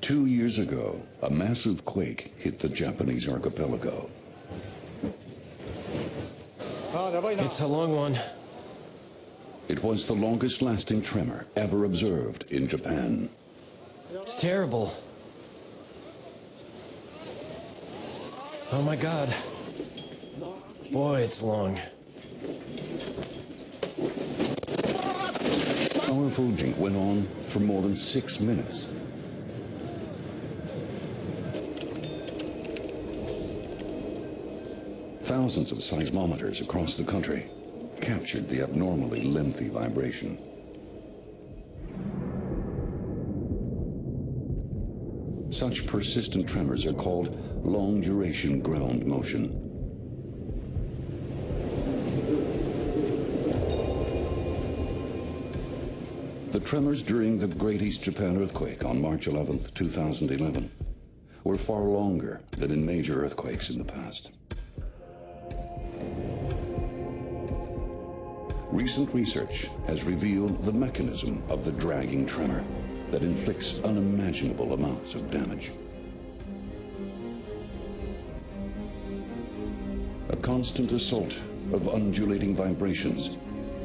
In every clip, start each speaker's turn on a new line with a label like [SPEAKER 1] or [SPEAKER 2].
[SPEAKER 1] 2 years ago, a massive quake hit the Japanese archipelago.
[SPEAKER 2] It's a long one.
[SPEAKER 1] It was the longest-lasting tremor ever observed in Japan.
[SPEAKER 2] It's terrible. Oh my God. Boy, it's long.
[SPEAKER 1] Powerful jink went on for more than 6 minutes. Thousands of seismometers across the country captured the abnormally lengthy vibration. Such persistent tremors are called long-duration ground motion. The tremors during the Great East Japan earthquake on March 11, 2011, were far longer than in major earthquakes in the past. Recent research has revealed the mechanism of the dragging tremor that inflicts unimaginable amounts of damage. A constant assault of undulating vibrations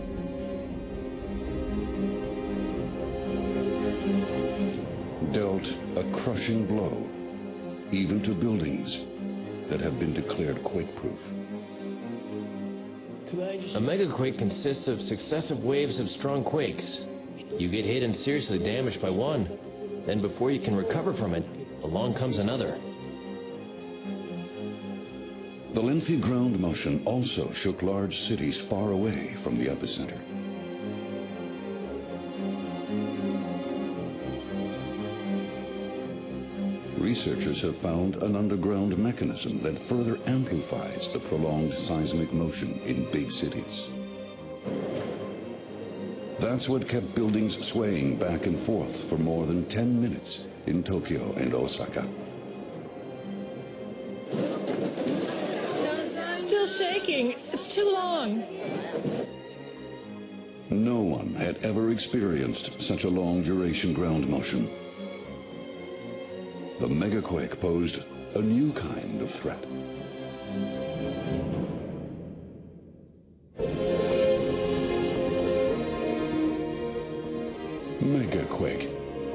[SPEAKER 1] dealt a crushing blow even to buildings that have been declared quake-proof.
[SPEAKER 2] A megaquake consists of successive waves of strong quakes. You get hit and seriously damaged by one. Then before you can recover from it, along comes another.
[SPEAKER 1] The lengthy ground motion also shook large cities far away from the epicenter. Researchers have found an underground mechanism that further amplifies the prolonged seismic motion in big cities. That's what kept buildings swaying back and forth for more than 10 minutes in Tokyo and Osaka.
[SPEAKER 3] Still shaking. It's too long.
[SPEAKER 1] No one had ever experienced such a long-duration ground motion. The megaquake posed a new kind of threat. Megaquake.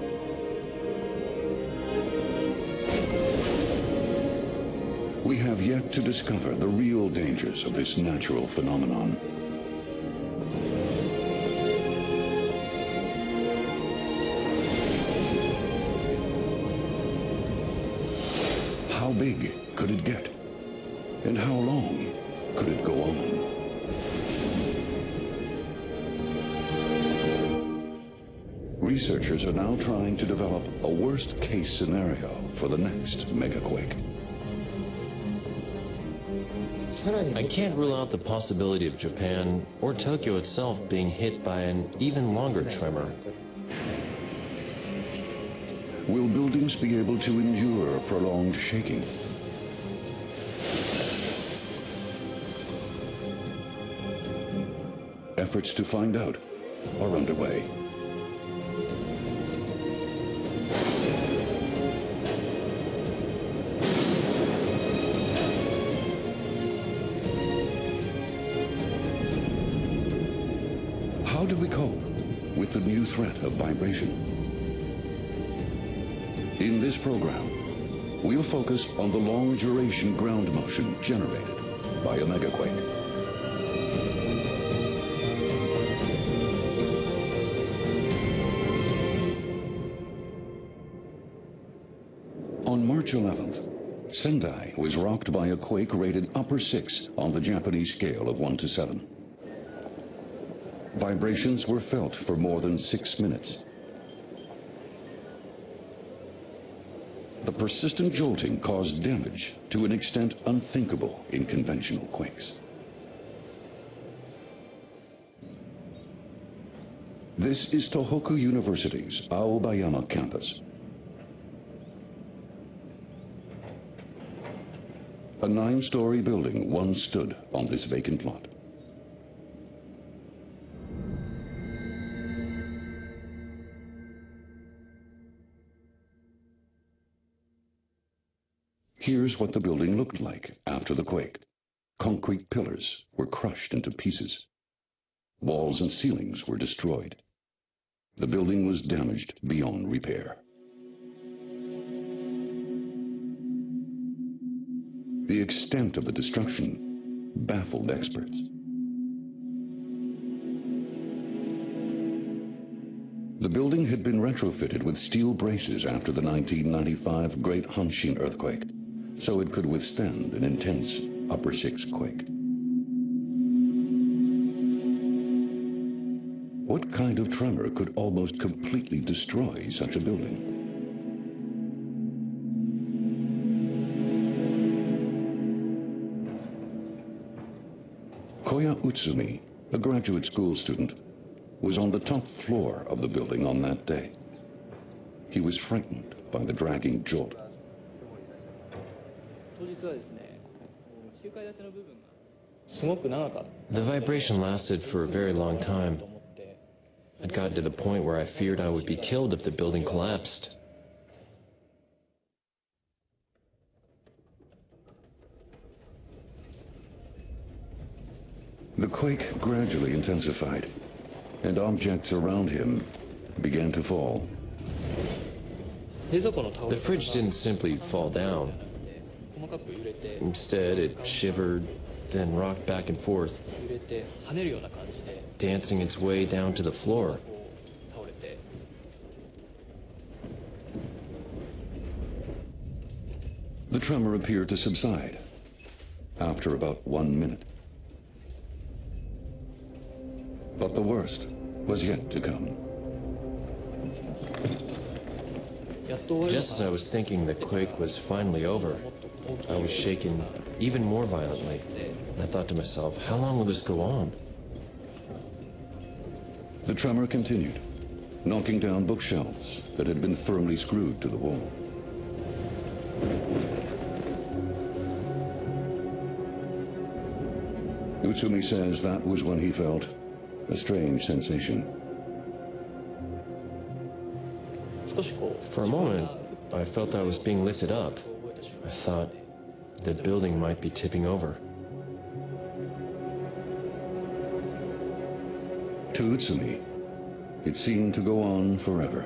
[SPEAKER 1] We have yet to discover the real dangers of this natural phenomenon. How big could it get? And how long could it go on? Researchers are now trying to develop a worst-case scenario for the next megaquake.
[SPEAKER 2] I can't rule out the possibility of Japan or Tokyo itself being hit by an even longer tremor.
[SPEAKER 1] Will buildings be able to endure prolonged shaking? Efforts to find out are underway. How do we cope with the new threat of vibration? In this program, we'll focus on the long-duration ground motion generated by a megaquake. On March 11th, Sendai was rocked by a quake rated upper 6 on the Japanese scale of 1 to 7. Vibrations were felt for more than 6 minutes. The persistent jolting caused damage to an extent unthinkable in conventional quakes. This is Tohoku University's Aobayama campus. A 9-story building once stood on this vacant lot. Here's what the building looked like after the quake. Concrete pillars were crushed into pieces. Walls and ceilings were destroyed. The building was damaged beyond repair. The extent of the destruction baffled experts. The building had been retrofitted with steel braces after the 1995 Great Hanshin earthquake, so it could withstand an intense upper 6 quake. What kind of tremor could almost completely destroy such a building? Koya Utsumi, a graduate school student, was on the top floor of the building on that day. He was frightened by the dragging jolt.
[SPEAKER 2] The vibration lasted for a very long time. I'd gotten to the point where I feared I would be killed if the building collapsed.
[SPEAKER 1] The quake gradually intensified, and objects around him began to fall.
[SPEAKER 2] The fridge didn't simply fall down. Instead, it shivered, then rocked back and forth, dancing its way down to the floor.
[SPEAKER 1] The tremor appeared to subside after about 1 minute. But the worst was yet to come.
[SPEAKER 2] Just as I was thinking the quake was finally over, I was shaken even more violently. And I thought to myself, how long will this go on?
[SPEAKER 1] The tremor continued, knocking down bookshelves that had been firmly screwed to the wall. Utsumi says that was when he felt a strange sensation.
[SPEAKER 2] For a moment, I felt I was being lifted up. I thought the building might be tipping over.
[SPEAKER 1] To Utsumi, it seemed to go on forever.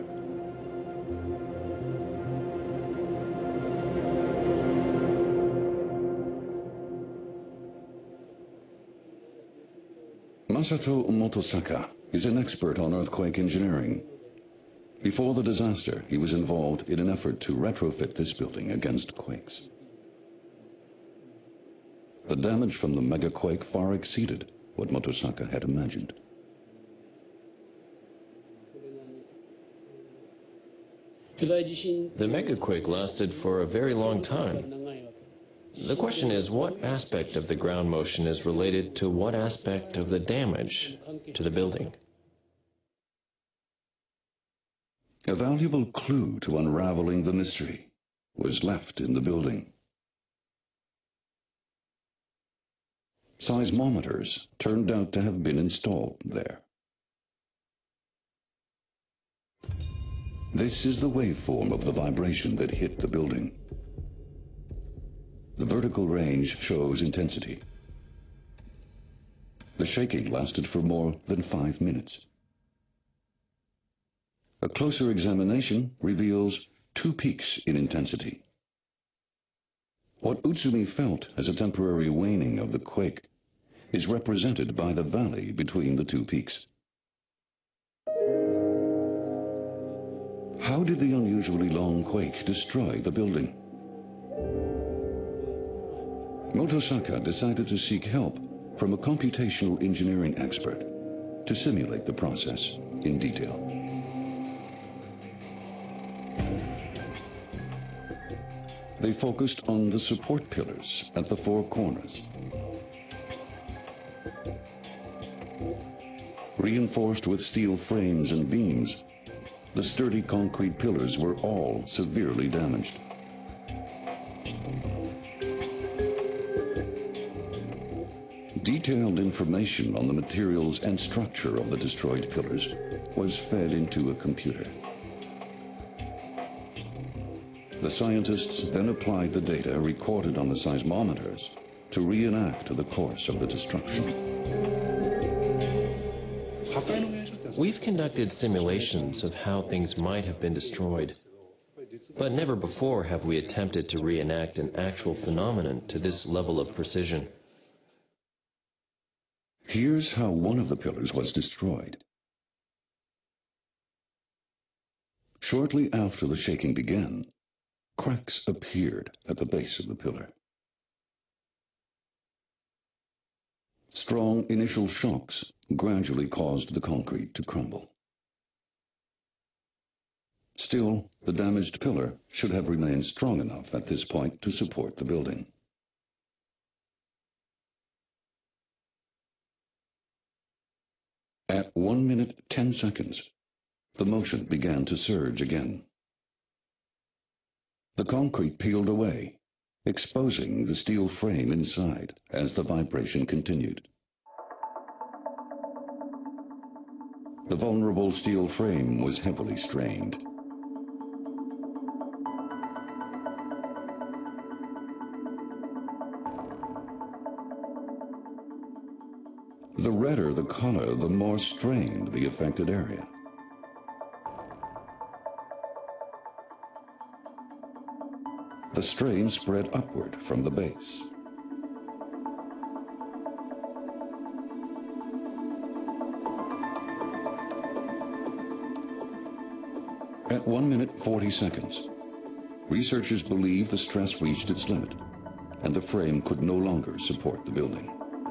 [SPEAKER 1] Masato Motosaka is an expert on earthquake engineering. Before the disaster, he was involved in an effort to retrofit this building against quakes. The damage from the megaquake far exceeded what Motosaka had imagined.
[SPEAKER 2] The megaquake lasted for a very long time. The question is, what aspect of the ground motion is related to what aspect of the damage to the building?
[SPEAKER 1] A valuable clue to unraveling the mystery was left in the building. Seismometers turned out to have been installed there. This is the waveform of the vibration that hit the building. The vertical range shows intensity. The shaking lasted for more than 5 minutes. A closer examination reveals 2 peaks in intensity. What Utsumi felt as a temporary waning of the quake is represented by the valley between the 2 peaks. How did the unusually long quake destroy the building? Motosaka decided to seek help from a computational engineering expert to simulate the process in detail. They focused on the support pillars at the 4 corners. Reinforced with steel frames and beams, the sturdy concrete pillars were all severely damaged. Detailed information on the materials and structure of the destroyed pillars was fed into a computer. The scientists then applied the data recorded on the seismometers to reenact the course of the destruction.
[SPEAKER 2] We've conducted simulations of how things might have been destroyed, but never before have we attempted to reenact an actual phenomenon to this level of precision.
[SPEAKER 1] Here's how one of the pillars was destroyed. Shortly after the shaking began, cracks appeared at the base of the pillar. Strong initial shocks gradually caused the concrete to crumble. Still, the damaged pillar should have remained strong enough at this point to support the building. At 1 minute 10 seconds, the motion began to surge again. The concrete peeled away, exposing the steel frame inside as the vibration continued. The vulnerable steel frame was heavily strained. The redder the color, the more strained the affected area. The strain spread upward from the base. At 1 minute 40 seconds, researchers believe the stress reached its limit, and the frame could no longer support the building.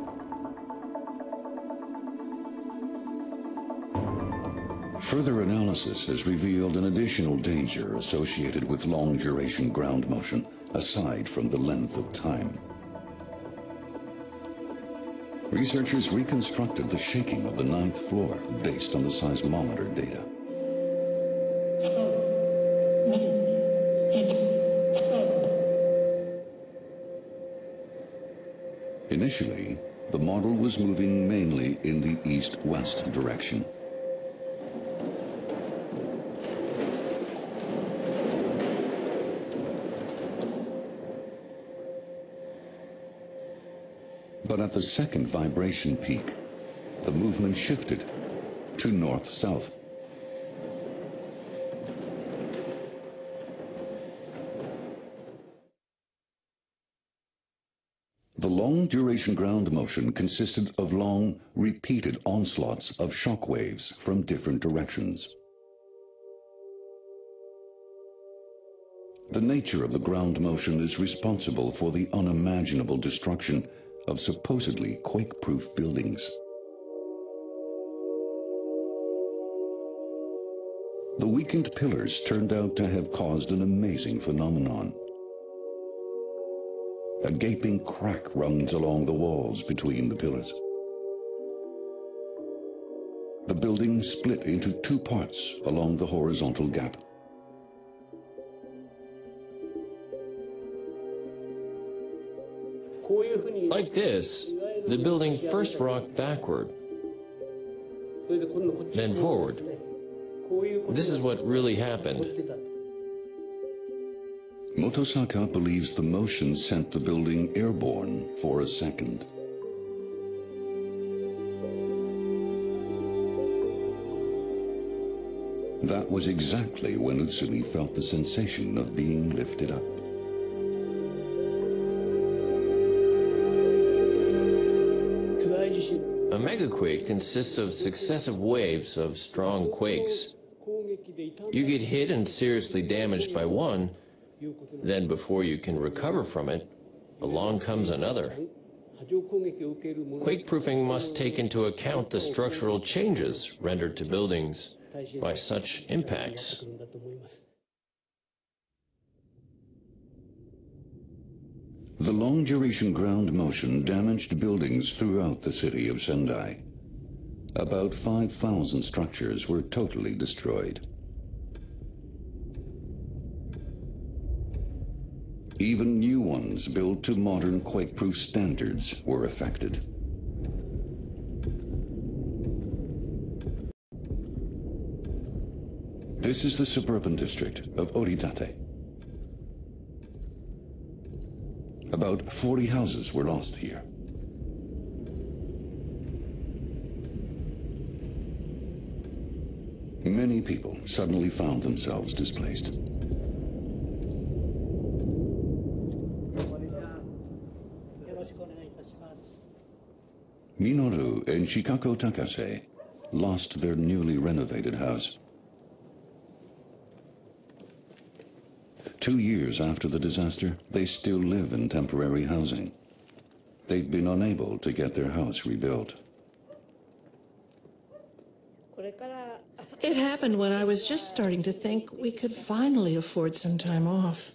[SPEAKER 1] Further analysis has revealed an additional danger associated with long-duration ground motion, aside from the length of time. Researchers reconstructed the shaking of the 9th floor based on the seismometer data. Initially, the model was moving mainly in the east-west direction. But at the second vibration peak, the movement shifted to north-south. The long-duration ground motion consisted of long, repeated onslaughts of shock waves from different directions. The nature of the ground motion is responsible for the unimaginable destruction of supposedly quake-proof buildings. The weakened pillars turned out to have caused an amazing phenomenon. A gaping crack runs along the walls between the pillars. The building split into two parts along the horizontal gap.
[SPEAKER 2] Like this, the building first rocked backward, then forward. This is what really happened.
[SPEAKER 1] Motosaka believes the motion sent the building airborne for a second. That was exactly when Utsumi felt the sensation of being lifted up.
[SPEAKER 2] A megaquake consists of successive waves of strong quakes. You get hit and seriously damaged by one, then before you can recover from it, along comes another. Quake-proofing must take into account the structural changes rendered to buildings by such impacts.
[SPEAKER 1] The long-duration ground motion damaged buildings throughout the city of Sendai. About 5,000 structures were totally destroyed. Even new ones built to modern quake-proof standards were affected. This is the suburban district of Oritate. About 40 houses were lost here. Many people suddenly found themselves displaced. Minoru and Shikako Takase lost their newly renovated house. 2 years after the disaster, they still live in temporary housing. They've been unable to get their house rebuilt.
[SPEAKER 3] It happened when I was just starting to think we could finally afford some time off.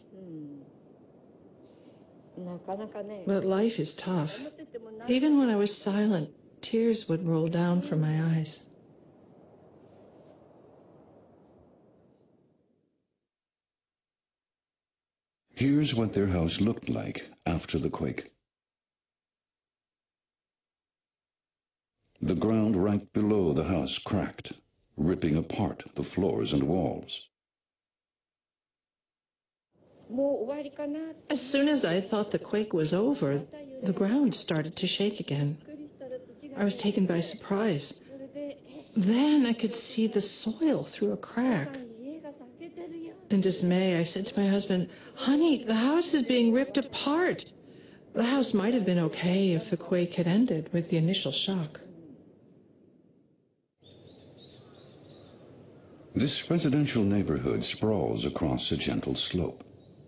[SPEAKER 3] But life is tough. Even when I was silent, tears would roll down from my eyes.
[SPEAKER 1] Here's what their house looked like after the quake. The ground right below the house cracked, ripping apart the floors and walls.
[SPEAKER 3] As soon as I thought the quake was over, the ground started to shake again. I was taken by surprise. Then I could see the soil through a crack. In dismay, I said to my husband, "Honey, the house is being ripped apart." The house might have been okay if the quake had ended with the initial shock.
[SPEAKER 1] This residential neighborhood sprawls across a gentle slope.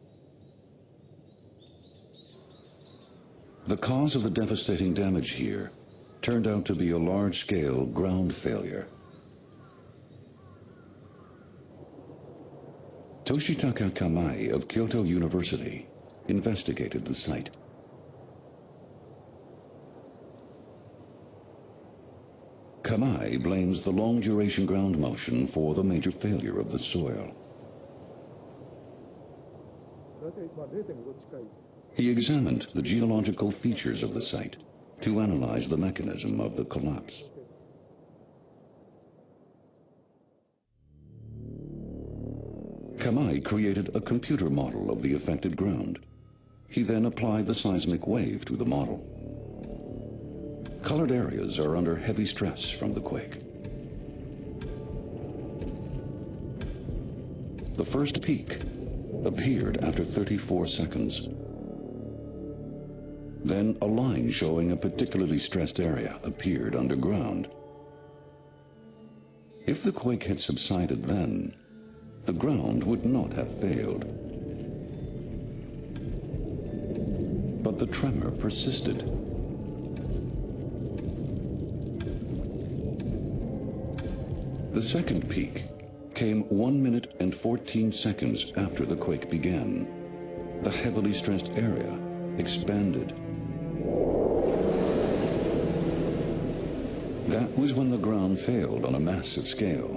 [SPEAKER 1] The cause of the devastating damage here turned out to be a large-scale ground failure. Toshitaka Kamai of Kyoto University investigated the site. Kamai blames the long-duration ground motion for the major failure of the soil. He examined the geological features of the site to analyze the mechanism of the collapse. Kamai created a computer model of the affected ground. He then applied the seismic wave to the model. Colored areas are under heavy stress from the quake. The first peak appeared after 34 seconds. Then a line showing a particularly stressed area appeared underground. If the quake had subsided then, the ground would not have failed. But the tremor persisted. The second peak came 1 minute and 14 seconds after the quake began. The heavily stressed area expanded. That was when the ground failed on a massive scale.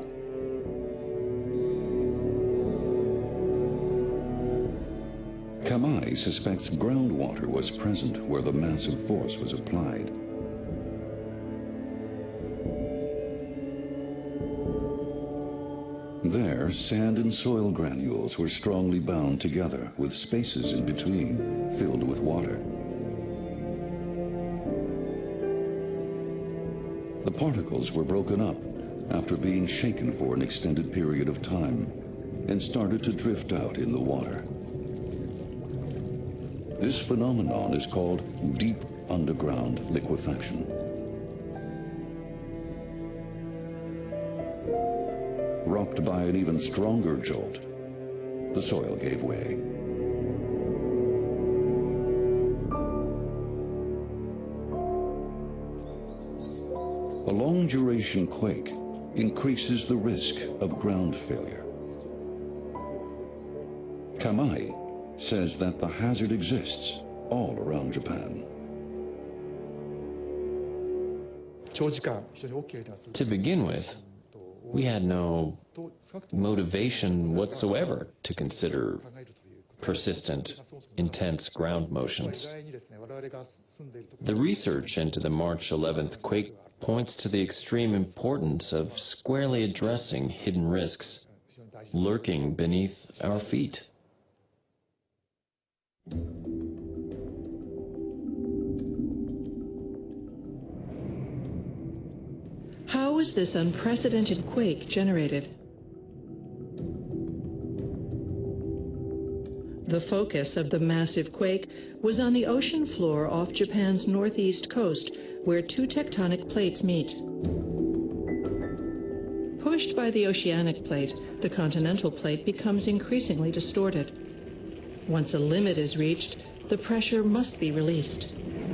[SPEAKER 1] Kamai suspects groundwater was present where the massive force was applied. There, sand and soil granules were strongly bound together, with spaces in between filled with water. The particles were broken up after being shaken for an extended period of time and started to drift out in the water. This phenomenon is called deep underground liquefaction. Rocked by an even stronger jolt, the soil gave way. A long-duration quake increases the risk of ground failure. Kamai says that the hazard exists all around Japan.
[SPEAKER 2] To begin with, we had no motivation whatsoever to consider persistent, intense ground motions. The research into the March 11th quake points to the extreme importance of squarely addressing hidden risks lurking beneath our feet.
[SPEAKER 3] How was this unprecedented quake generated? The focus of the massive quake was on the ocean floor off Japan's northeast coast, where two tectonic plates meet. Pushed by the oceanic plate, the continental plate becomes increasingly distorted. Once a limit is reached, the pressure must be released.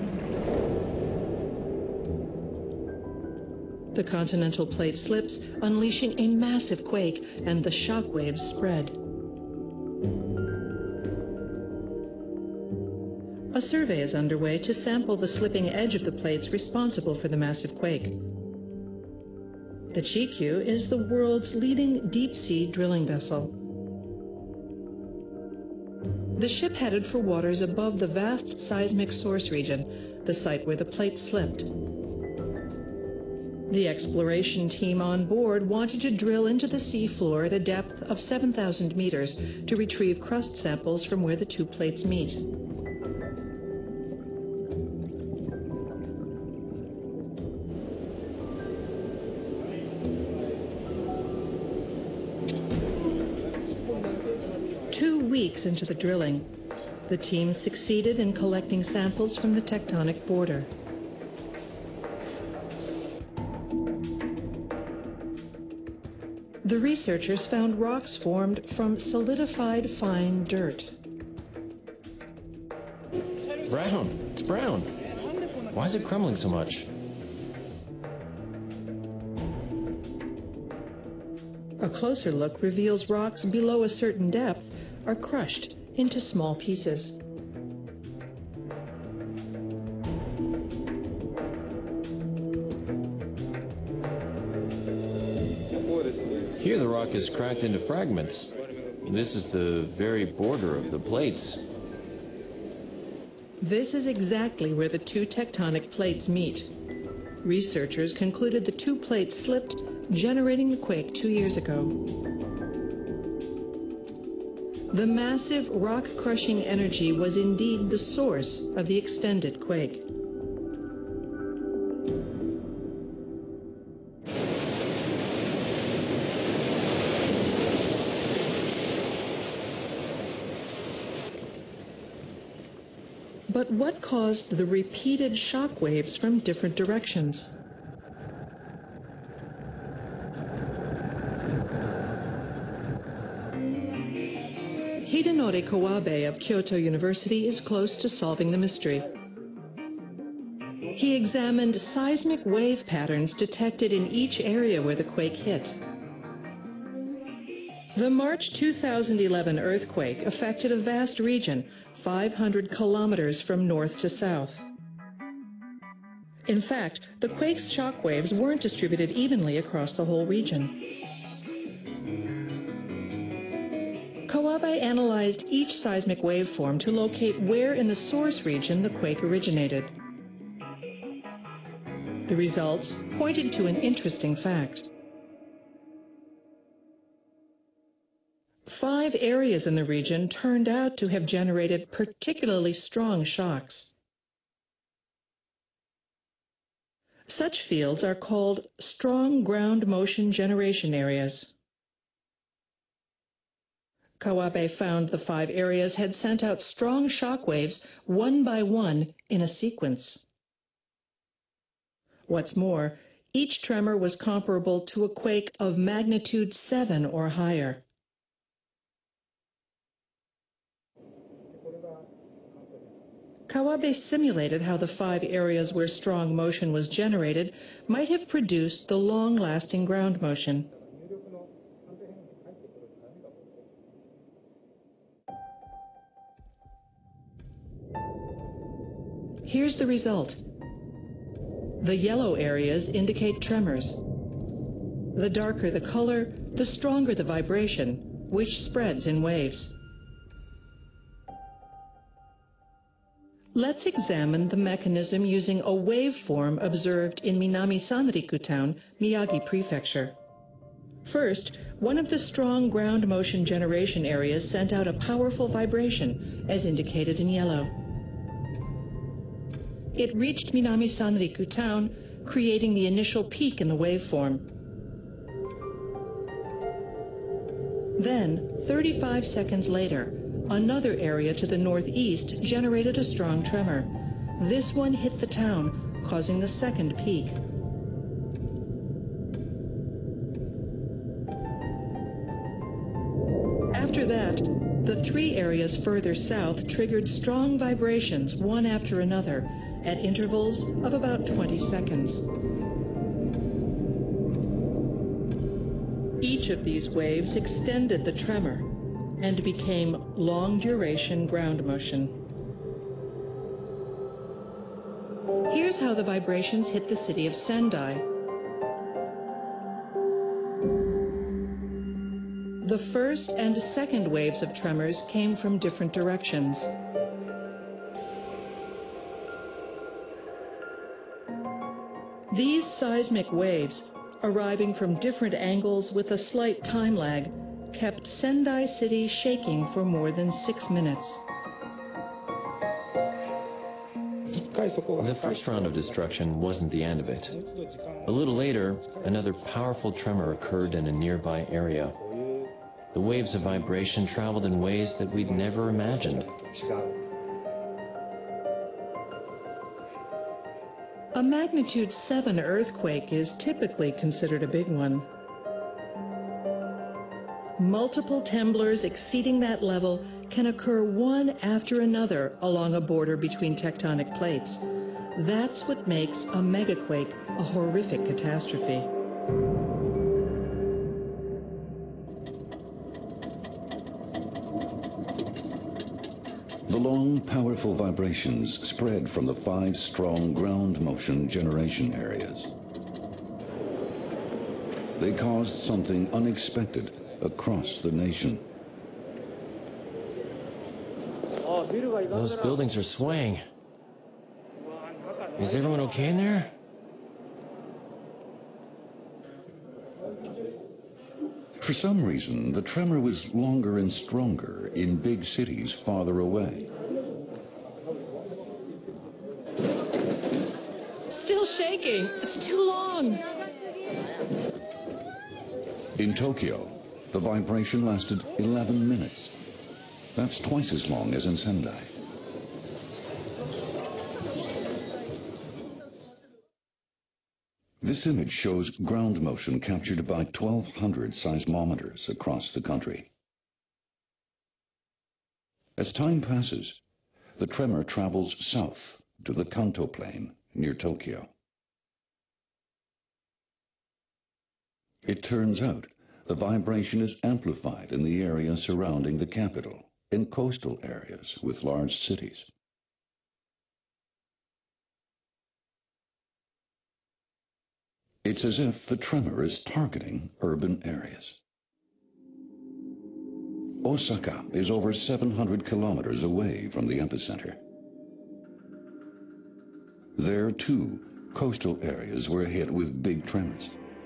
[SPEAKER 3] The continental plate slips, unleashing a massive quake, and the shock waves spread. A survey is underway to sample the slipping edge of the plates responsible for the massive quake. The Chikyu is the world's leading deep-sea drilling vessel. The ship headed for waters above the vast seismic source region, the site where the plate slipped. The exploration team on board wanted to drill into the seafloor at a depth of 7,000 meters to retrieve crust samples from where the two plates meet. Weeks into the drilling, the team succeeded in collecting samples from the tectonic border. The researchers found rocks formed from solidified fine dirt.
[SPEAKER 2] Brown. It's brown. Why is it crumbling so much?
[SPEAKER 3] A closer look reveals rocks below a certain depth are crushed into small pieces.
[SPEAKER 2] Here the rock is cracked into fragments. This is the very border of the plates.
[SPEAKER 3] This is exactly where the two tectonic plates meet. Researchers concluded the two plates slipped, generating the quake 2 years ago. The massive rock-crushing energy was indeed the source of the extended quake. But what caused the repeated shock waves from different directions? Hidenori Kawabe of Kyoto University is close to solving the mystery. He examined seismic wave patterns detected in each area where the quake hit. The March 2011 earthquake affected a vast region, 500 kilometers from north to south. In fact, the quake's shock waves weren't distributed evenly across the whole region. Kawabe analyzed each seismic waveform to locate where in the source region the quake originated. The results pointed to an interesting fact. 5 areas in the region turned out to have generated particularly strong shocks. Such fields are called strong ground motion generation areas. Kawabe found the 5 areas had sent out strong shock waves one by one in a sequence. What's more, each tremor was comparable to a quake of magnitude 7 or higher. Kawabe simulated how the 5 areas where strong motion was generated might have produced the long-lasting ground motion. Here's the result. The yellow areas indicate tremors. The darker the color, the stronger the vibration, which spreads in waves. Let's examine the mechanism using a waveform observed in Minami Sanriku Town, Miyagi Prefecture. First, one of the strong ground motion generation areas sent out a powerful vibration, as indicated in yellow. It reached Minami Sanriku Town, creating the initial peak in the waveform. Then, 35 seconds later, another area to the northeast generated a strong tremor. This one hit the town, causing the second peak. After that, the three areas further south triggered strong vibrations, one after another, at intervals of about 20 seconds. Each of these waves extended the tremor and became long-duration ground motion. Here's how the vibrations hit the city of Sendai. The first and second waves of tremors came from different directions. These seismic waves, arriving from different angles with a slight time lag, kept Sendai City shaking for more than 6 minutes.
[SPEAKER 2] The first round of destruction wasn't the end of it. A little later, another powerful tremor occurred in a nearby area. The waves of vibration traveled in ways that we'd never imagined.
[SPEAKER 3] A magnitude 7 earthquake is typically considered a big one. Multiple temblors exceeding that level can occur one after another along a border between tectonic plates. That's what makes a megaquake a horrific catastrophe.
[SPEAKER 1] The long, powerful vibrations spread from the 5 strong ground motion generation areas. They caused something unexpected across the nation.
[SPEAKER 2] Those buildings are swaying. Is everyone okay in there?
[SPEAKER 1] For some reason, the tremor was longer and stronger in big cities farther away.
[SPEAKER 3] Still shaking. It's too long.
[SPEAKER 1] In Tokyo, the vibration lasted 11 minutes. That's twice as long as in Sendai. This image shows ground motion captured by 1,200 seismometers across the country. As time passes, the tremor travels south to the Kanto Plain near Tokyo. It turns out the vibration is amplified in the area surrounding the capital, in coastal areas with large cities. It's as if the tremor is targeting urban areas. Osaka is over 700 kilometers away from the epicenter. There, too, coastal areas were hit with big tremors.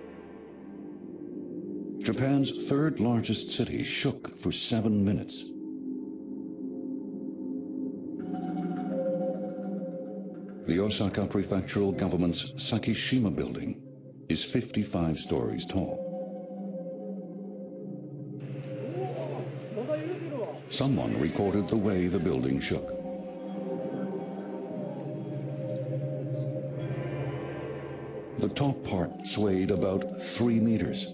[SPEAKER 1] Japan's third largest city shook for 7 minutes. The Osaka Prefectural Government's Sakishima building is 55 stories tall. Someone recorded the way the building shook. The top part swayed about 3 meters.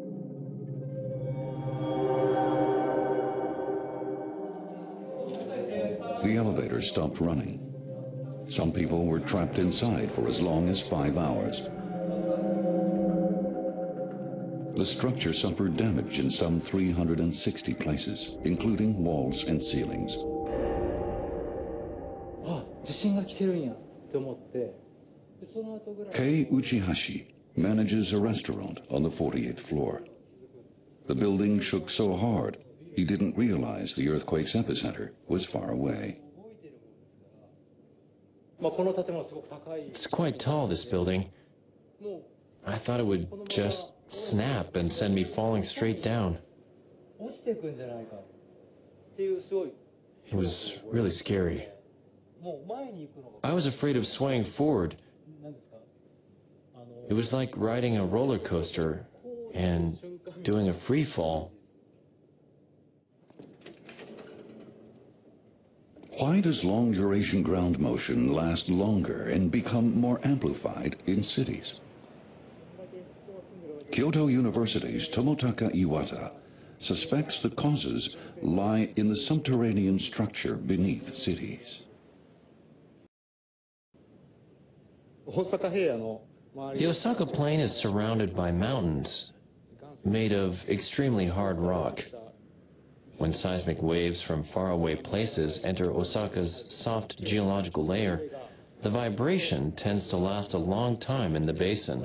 [SPEAKER 1] The elevator stopped running. Some people were trapped inside for as long as 5 hours. The structure suffered damage in some 360 places, including walls and ceilings. Kei Uchihashi manages a restaurant on the 48th floor. The building shook so hard, he didn't realize the earthquake's epicenter was far away.
[SPEAKER 2] It's quite tall, this building. I thought it would just snap and send me falling straight down. It was really scary. I was afraid of swaying forward. It was like riding a roller coaster and doing a free fall.
[SPEAKER 1] Why does long-duration ground motion last longer and become more amplified in cities? Kyoto University's Tomotaka Iwata suspects the causes lie in the subterranean structure beneath cities.
[SPEAKER 2] The Osaka Plain is surrounded by mountains made of extremely hard rock. When seismic waves from faraway places enter Osaka's soft geological layer, the vibration tends to last a long time in the basin.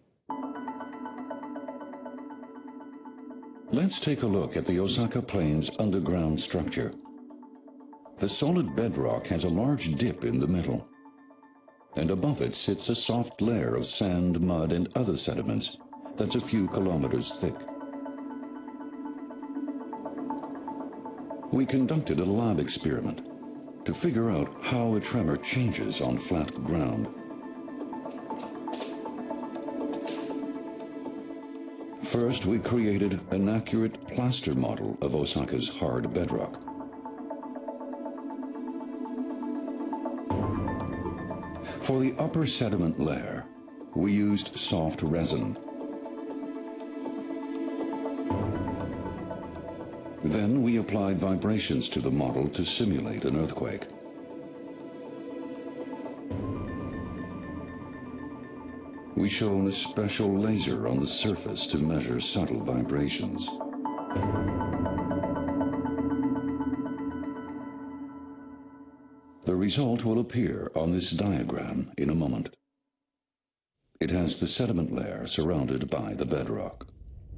[SPEAKER 1] Let's take a look at the Osaka Plain's underground structure. The solid bedrock has a large dip in the middle, and above it sits a soft layer of sand, mud, and other sediments that's a few kilometers thick. We conducted a lab experiment to figure out how a tremor changes on flat ground. First, we created an accurate plaster model of Osaka's hard bedrock. For the upper sediment layer, we used soft resin. Then we applied vibrations to the model to simulate an earthquake. We shone a special laser on the surface to measure subtle vibrations. The result will appear on this diagram in a moment. It has the sediment layer surrounded by the bedrock.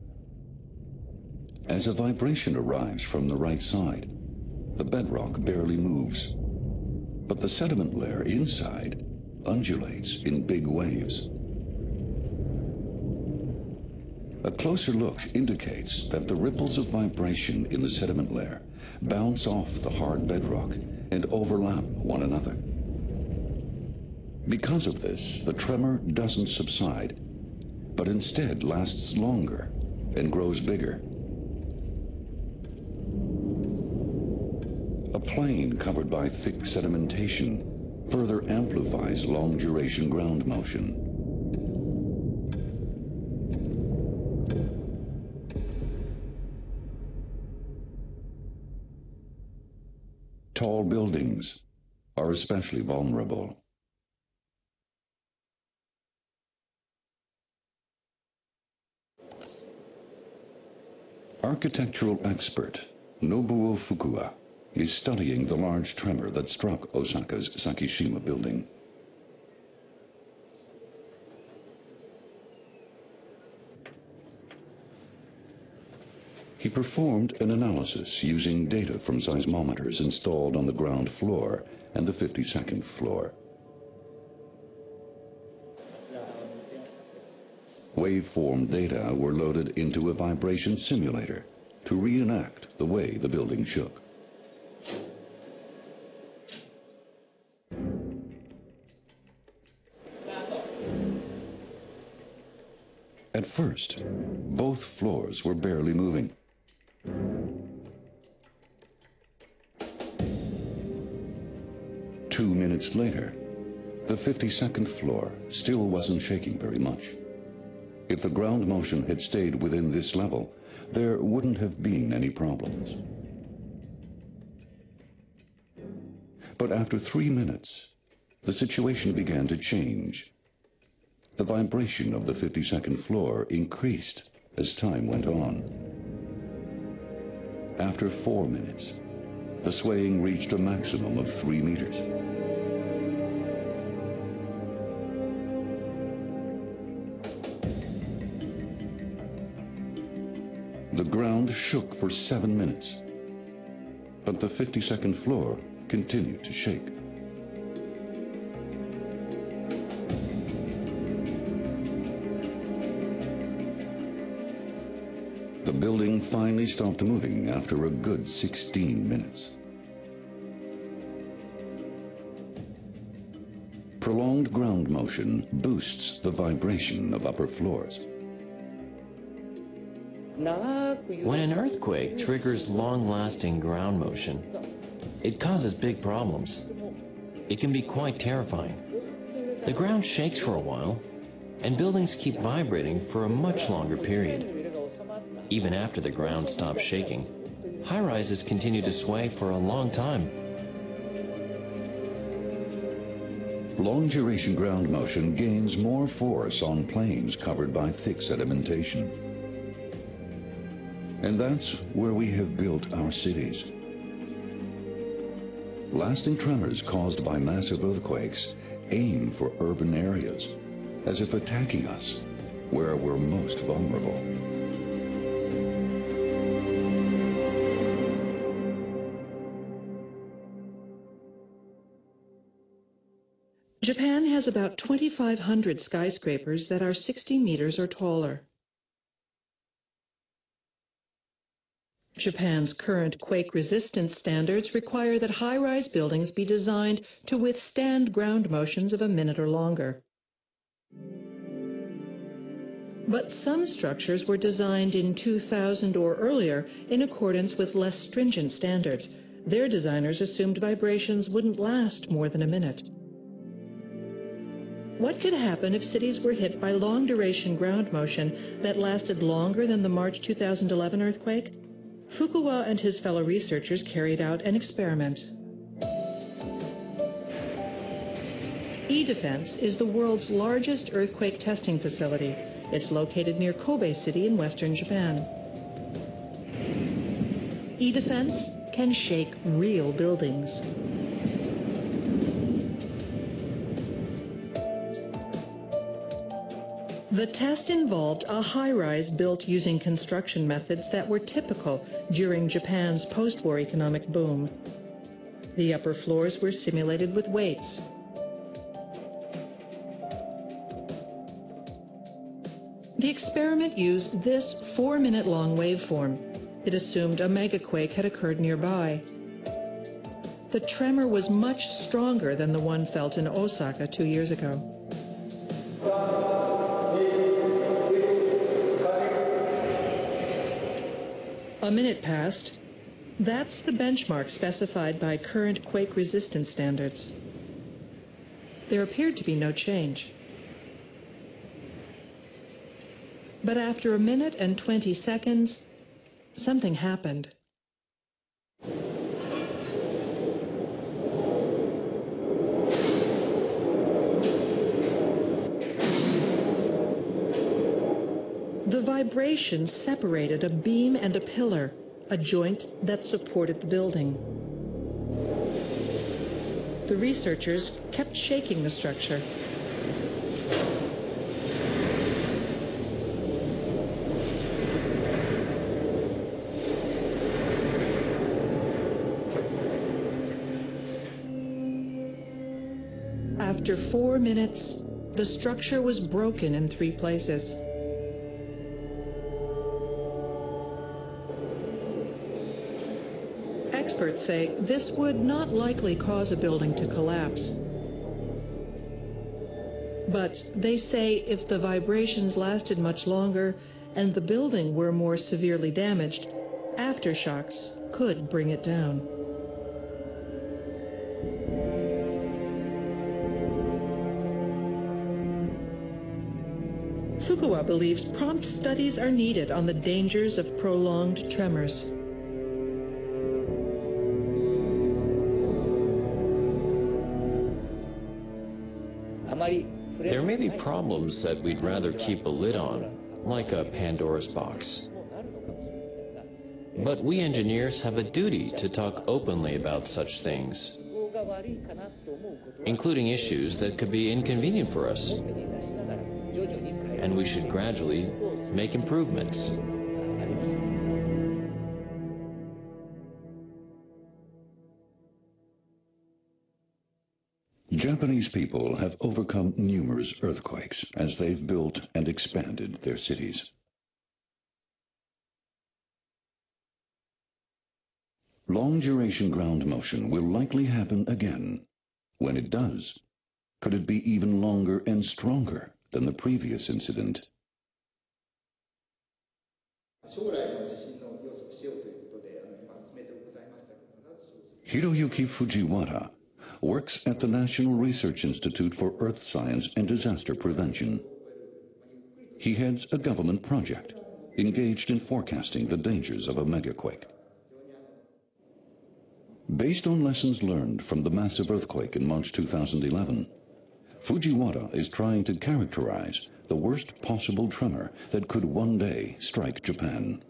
[SPEAKER 1] As a vibration arrives from the right side, the bedrock barely moves, but the sediment layer inside undulates in big waves. A closer look indicates that the ripples of vibration in the sediment layer bounce off the hard bedrock and overlap one another. Because of this, the tremor doesn't subside, but instead lasts longer and grows bigger. A plain covered by thick sedimentation further amplifies long-duration ground motion. Tall buildings are especially vulnerable. Architectural expert Nobuo Fukuwa is studying the large tremor that struck Osaka's Sakishima building. He performed an analysis using data from seismometers installed on the ground floor and the 52nd floor. Waveform data were loaded into a vibration simulator to reenact the way the building shook. At first, both floors were barely moving. 2 minutes later, the 52nd floor still wasn't shaking very much. If the ground motion had stayed within this level, there wouldn't have been any problems. But after 3 minutes, the situation began to change. The vibration of the 52nd floor increased as time went on. After 4 minutes, the swaying reached a maximum of 3 meters. The ground shook for 7 minutes, but the 52nd floor continued to shake. The building finally stopped moving after a good 16 minutes. Prolonged ground motion boosts the vibration of upper floors.
[SPEAKER 2] When an earthquake triggers long-lasting ground motion, it causes big problems. It can be quite terrifying. The ground shakes for a while, and buildings keep vibrating for a much longer period. Even after the ground stops shaking, high-rises continue to sway for a long time.
[SPEAKER 1] Long-duration ground motion gains more force on plains covered by thick sedimentation. And that's where we have built our cities. Lasting tremors caused by massive earthquakes aim for urban areas, as if attacking us where we're most vulnerable.
[SPEAKER 3] Japan has about 2,500 skyscrapers that are 60 meters or taller. Japan's current quake resistance standards require that high-rise buildings be designed to withstand ground motions of a minute or longer. But some structures were designed in 2000 or earlier in accordance with less stringent standards. Their designers assumed vibrations wouldn't last more than a minute. What could happen if cities were hit by long-duration ground motion that lasted longer than the March 2011 earthquake? Fukuwa and his fellow researchers carried out an experiment. E-Defense is the world's largest earthquake testing facility. It's located near Kobe City in western Japan. E-Defense can shake real buildings. The test involved a high-rise built using construction methods that were typical during Japan's post-war economic boom. The upper floors were simulated with weights. The experiment used this 4-minute-long waveform. It assumed a megaquake had occurred nearby. The tremor was much stronger than the one felt in Osaka 2 years ago. A minute passed. That's the benchmark specified by current quake resistance standards. There appeared to be no change. But after a minute and 20 seconds, something happened. The vibration separated a beam and a pillar, a joint that supported the building. The researchers kept shaking the structure. After 4 minutes, the structure was broken in 3 places. Experts say this would not likely cause a building to collapse. But they say if the vibrations lasted much longer and the building were more severely damaged, aftershocks could bring it down. Fukuwa believes prompt studies are needed on the dangers of prolonged tremors.
[SPEAKER 2] There may be problems that we'd rather keep a lid on, like a Pandora's box. But we engineers have a duty to talk openly about such things, including issues that could be inconvenient for us. And we should gradually make improvements.
[SPEAKER 1] Japanese people have overcome numerous earthquakes as they've built and expanded their cities. Long-duration ground motion will likely happen again. When it does, Could it be even longer and stronger than the previous incident? Hiroyuki Fujiwara works at the National Research Institute for Earth Science and Disaster Prevention. He heads a government project engaged in forecasting the dangers of a megaquake. Based on lessons learned from the massive earthquake in March 2011, Fujiwara is trying to characterize the worst possible tremor that could one day strike Japan.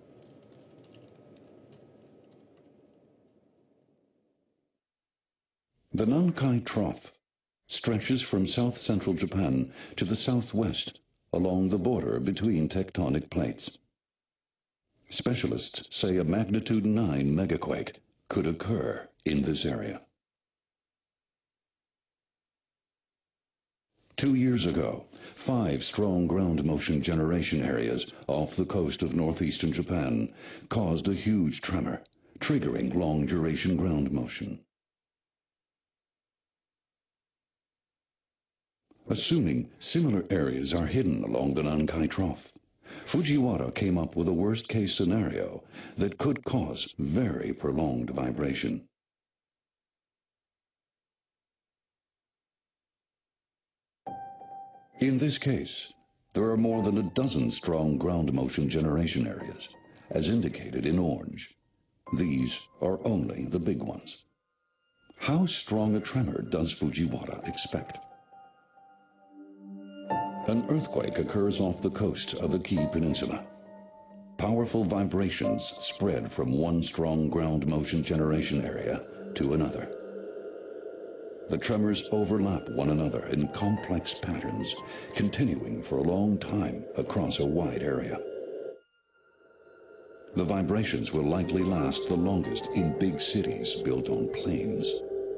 [SPEAKER 1] The Nankai Trough stretches from south-central Japan to the southwest along the border between tectonic plates. Specialists say a magnitude 9 megaquake could occur in this area. 2 years ago, 5 strong ground motion generation areas off the coast of northeastern Japan caused a huge tremor, triggering long-duration ground motion. Assuming similar areas are hidden along the Nankai Trough, Fujiwara came up with a worst-case scenario that could cause very prolonged vibration. In this case, there are more than a dozen strong ground motion generation areas, as indicated in orange. These are only the big ones. How strong a tremor does Fujiwara expect? An earthquake occurs off the coast of the Kii Peninsula. Powerful vibrations spread from one strong ground motion generation area to another. The tremors overlap one another in complex patterns, continuing for a long time across a wide area. The vibrations will likely last the longest in big cities built on plains.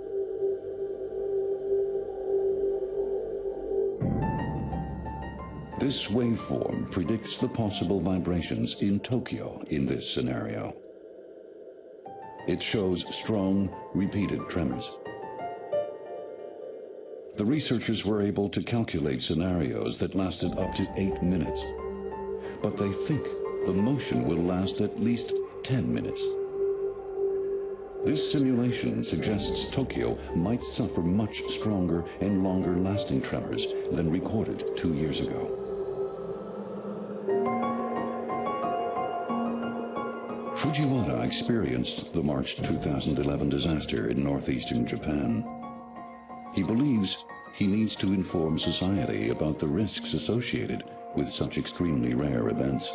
[SPEAKER 1] This waveform predicts the possible vibrations in Tokyo in this scenario. It shows strong, repeated tremors. The researchers were able to calculate scenarios that lasted up to 8 minutes, but they think the motion will last at least 10 minutes. This simulation suggests Tokyo might suffer much stronger and longer-lasting tremors than recorded 2 years ago. Fujiwara experienced the March 2011 disaster in northeastern Japan. He believes he needs to inform society about the risks associated with such extremely rare events.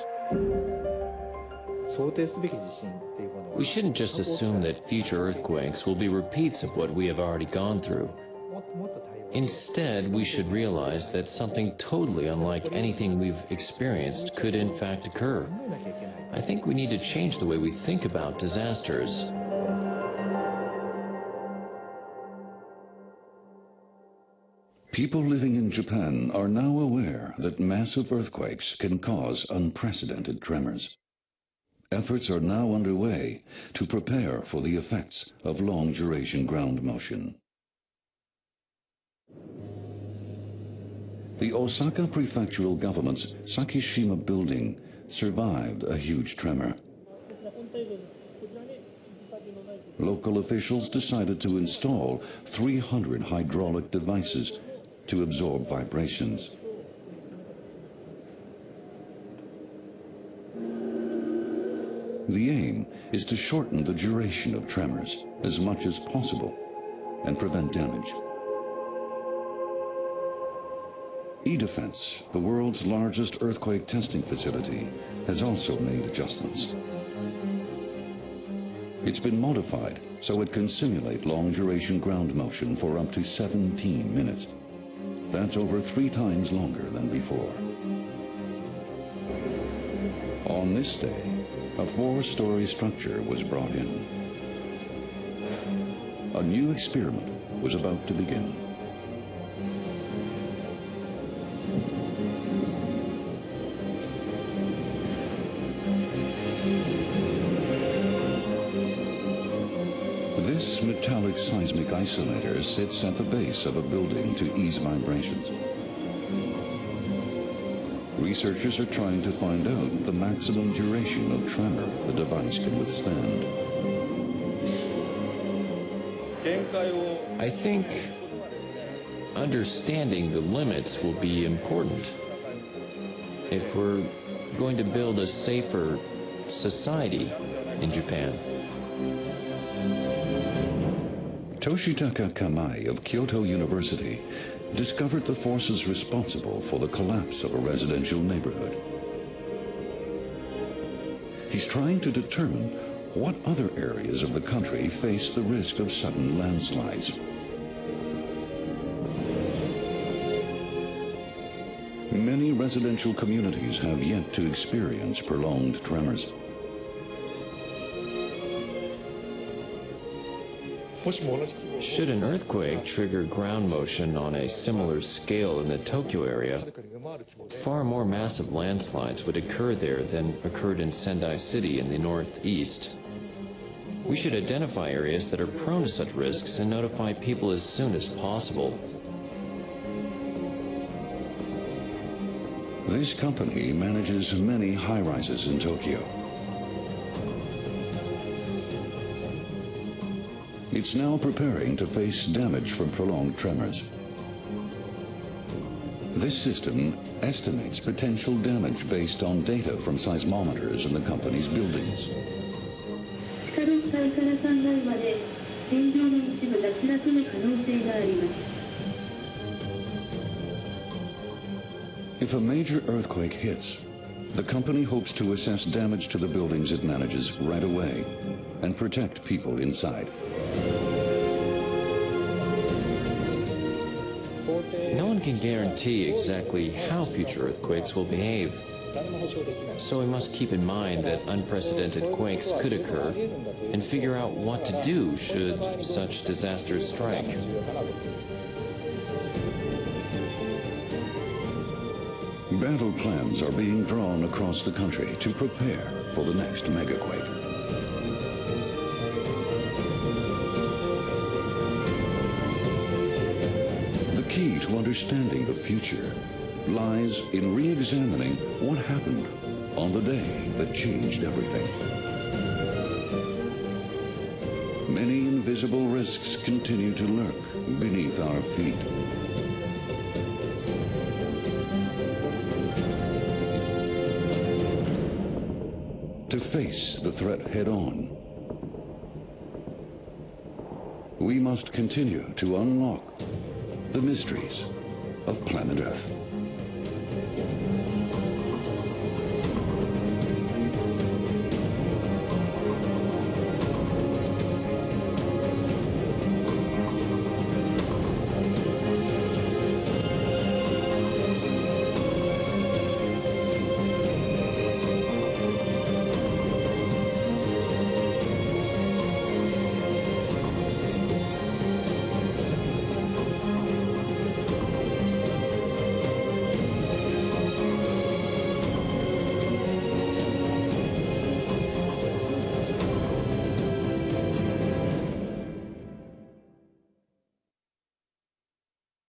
[SPEAKER 2] We shouldn't just assume that future earthquakes will be repeats of what we have already gone through. Instead, we should realize that something totally unlike anything we've experienced could in fact occur. I think we need to change the way we think about disasters.
[SPEAKER 1] People living in Japan are now aware that massive earthquakes can cause unprecedented tremors. Efforts are now underway to prepare for the effects of long-duration ground motion. The Osaka Prefectural Government's Sakishima building survived a huge tremor. Local officials decided to install 300 hydraulic devices to absorb vibrations. The aim is to shorten the duration of tremors as much as possible and prevent damage. E-Defense, the world's largest earthquake testing facility, has also made adjustments. It's been modified so it can simulate long-duration ground motion for up to 17 minutes. That's over 3 times longer than before. On this day, a 4-story structure was brought in. A new experiment was about to begin. This metallic seismic isolator sits at the base of a building to ease vibrations. Researchers are trying to find out the maximum duration of tremor the device can withstand.
[SPEAKER 2] I think understanding the limits will be important if we're going to build a safer society in Japan.
[SPEAKER 1] Toshitaka Kamai of Kyoto University discovered the forces responsible for the collapse of a residential neighborhood. He's trying to determine what other areas of the country face the risk of sudden landslides. Many residential communities have yet to experience prolonged tremors.
[SPEAKER 2] Should an earthquake trigger ground motion on a similar scale in the Tokyo area, far more massive landslides would occur there than occurred in Sendai City in the northeast. We should identify areas that are prone to such risks and notify people as soon as possible.
[SPEAKER 1] This company manages many high-rises in Tokyo. It's now preparing to face damage from prolonged tremors. This system estimates potential damage based on data from seismometers in the company's buildings. If a major earthquake hits, the company hopes to assess damage to the buildings it manages right away and protect people inside.
[SPEAKER 2] No one can guarantee exactly how future earthquakes will behave, so we must keep in mind that unprecedented quakes could occur and figure out what to do should such disasters strike.
[SPEAKER 1] Battle plans are being drawn across the country to prepare for the next megaquake. The key to understanding the future lies in re-examining what happened on the day that changed everything. Many invisible risks continue to lurk beneath our feet. To face the threat head-on, we must continue to unlock the mysteries of planet Earth.